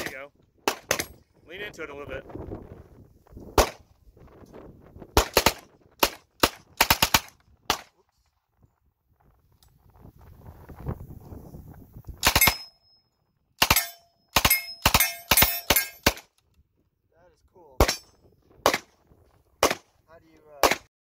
you go. Lean into it a little bit.